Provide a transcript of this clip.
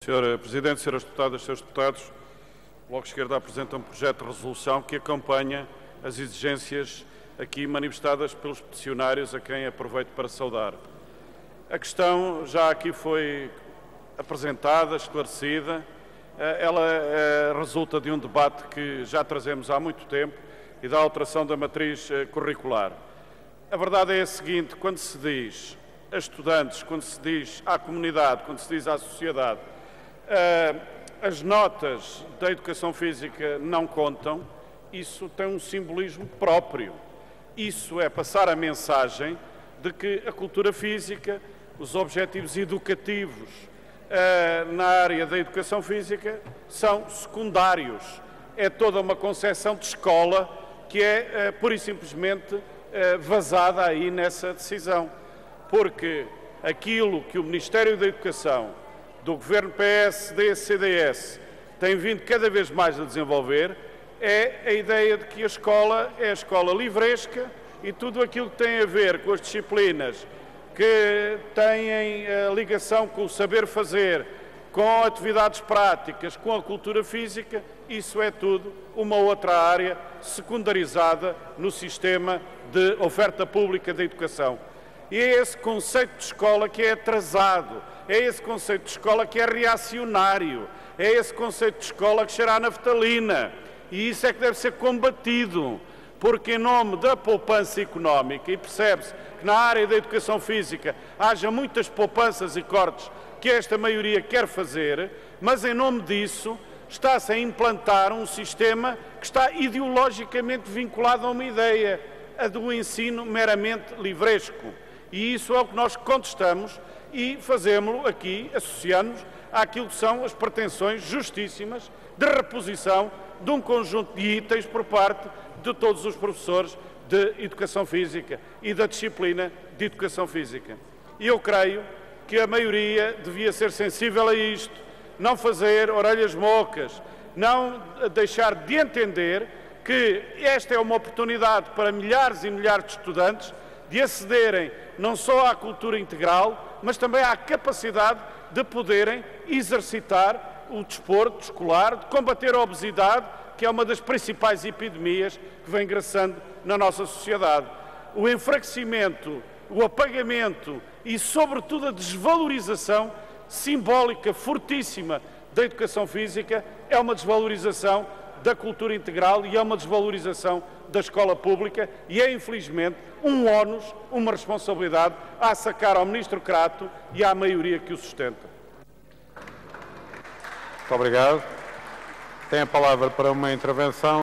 Sr. Presidente, Sras. Deputadas, Srs. Deputados, o Bloco de Esquerda apresenta um projeto de resolução que acompanha as exigências aqui manifestadas pelos peticionários, a quem aproveito para saudar. A questão já aqui foi apresentada, esclarecida. Ela resulta de um debate que já trazemos há muito tempo e da alteração da matriz curricular. A verdade é a seguinte: quando se diz a estudantes, quando se diz à comunidade, quando se diz à sociedade, as notas da educação física não contam, isso tem um simbolismo próprio. Isso é passar a mensagem de que a cultura física, os objetivos educativos na área da educação física são secundários. É toda uma concepção de escola que é pura e simplesmente vazada aí nessa decisão. Porque aquilo que o Ministério da Educação, do Governo PSD-CDS, tem vindo cada vez mais a desenvolver é a ideia de que a escola é a escola livresca e tudo aquilo que tem a ver com as disciplinas que têm ligação com o saber fazer, com atividades práticas, com a cultura física, isso é tudo uma outra área secundarizada no sistema de oferta pública de educação. E é esse conceito de escola que é atrasado, é esse conceito de escola que é reacionário, é esse conceito de escola que cheira a naftalina. E isso é que deve ser combatido, porque em nome da poupança económica, e percebe-se que na área da educação física haja muitas poupanças e cortes que esta maioria quer fazer, mas em nome disso está-se a implantar um sistema que está ideologicamente vinculado a uma ideia, a do ensino meramente livresco. E isso é o que nós contestamos e fazemos-lo aqui, associando-nos àquilo que são as pretensões justíssimas de reposição de um conjunto de itens por parte de todos os professores de Educação Física e da disciplina de Educação Física. E eu creio que a maioria devia ser sensível a isto, não fazer orelhas mocas, não deixar de entender que esta é uma oportunidade para milhares e milhares de estudantes de acederem não só à cultura integral, mas também à capacidade de poderem exercitar o desporto escolar, de combater a obesidade, que é uma das principais epidemias que vem ingressando na nossa sociedade. O enfraquecimento, o apagamento e, sobretudo, a desvalorização simbólica fortíssima da educação física é uma desvalorização da cultura integral e é uma desvalorização da escola pública e é, infelizmente, um ónus, uma responsabilidade a sacar ao Ministro Crato e à maioria que o sustenta. Muito obrigado. Tem a palavra para uma intervenção